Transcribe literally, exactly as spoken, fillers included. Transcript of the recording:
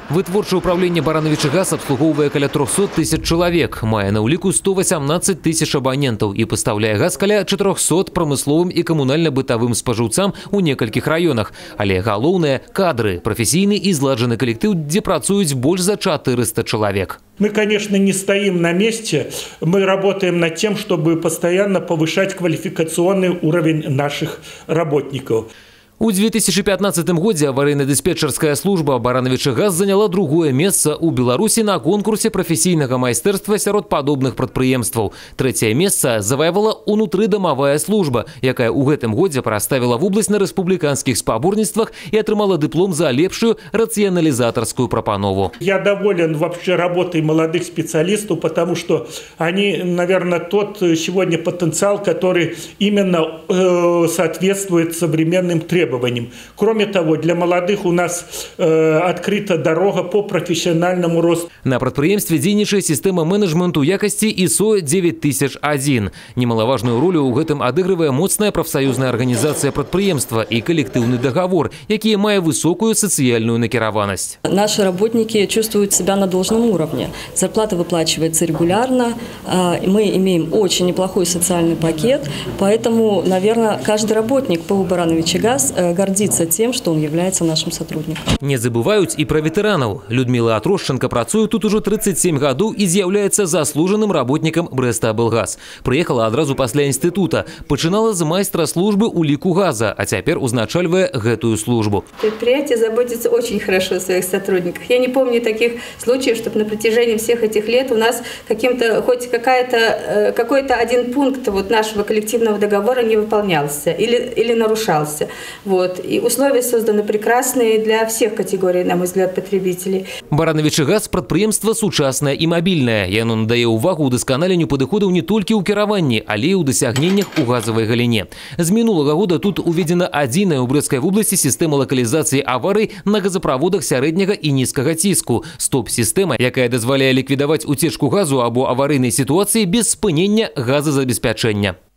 Вытворчае управление «Барановичгаз» обслуговывает каля трёхсот тысяч человек, мае на улику сто восемнадцать тысяч абонентов и поставляет газ каля четырёхсот промысловым и коммунально-бытовым споживцам у некальких районах. Але галоўнае – кадры, профессийный и зладжаны коллектив, где працуюць больше за четыреста человек. Мы, конечно, не стоим на месте. Мы работаем над тем, чтобы постоянно повышать квалификационный уровень наших работников. У две тысячи пятнадцатым годзе аварийно-диспетчерская служба «Барановичгаз» заняла другое место у Беларуси на конкурсе профессийного майстэрства сярод подобных прадпрыемстваў. Трэцяе место завоевала унутрыдамовая служба, якая у гэтым годзе проставила в область на республиканских спаборніцтвах и отрымала диплом за лепшую рационализаторскую пропанову. Я доволен вообще работой молодых специалистов, потому что они, наверное, тот сегодня потенциал, который именно э, соответствует современным требованиям. Кроме того, для молодых у нас э, открыта дорога по профессиональному росту. На прадпрыемстве дзейнічае система менеджменту якости ай эс о девять тысяч один. Немаловажную роль у гэтым адыгрывае моцная профсоюзная организация прадпрыемства и коллективный договор, якія мае высокую социальную накіраванасць. Наши работники чувствуют себя на должном уровне. Зарплата выплачивается регулярно. Мы имеем очень неплохой социальный пакет. Поэтому, наверное, каждый работник ПАО «Барановичгаз» гордится тем, что он является нашим сотрудником. Не забывают и про ветеранов. Людмила Атрощенко працует тут уже тридцать семь годов и является заслуженным работником Брэста-Аблгаз. Приехала одразу после института. Починала с майстра службы у ліку газа, а теперь узначальвае гэтую службу. Предприятие заботится очень хорошо о своих сотрудниках. Я не помню таких случаев, чтобы на протяжении всех этих лет у нас каким-то хоть какая-то какой-то один пункт вот нашего коллективного договора не выполнялся или, или нарушался. Вот. И условия созданы прекрасные для всех категорий, на мой взгляд, потребителей. «Барановичгаз» – прадпрыемства сучаснае и мобильное. Яно надае увагу удасканаленню падыходаў не толькі ў кіраванні, але і ў дасягненнях у газавай галіне. З мінулага года тут уведена адзіная ў Брэсцкай вобласці сістэма лакалізацыі аварый на газапроводах сярэдняга і нізкага ціску. Стоп-сістэма, якая дазваляе ліквідаваць уцечку газу або аварыйнай сітуацыі без спынення газазабеспячэння.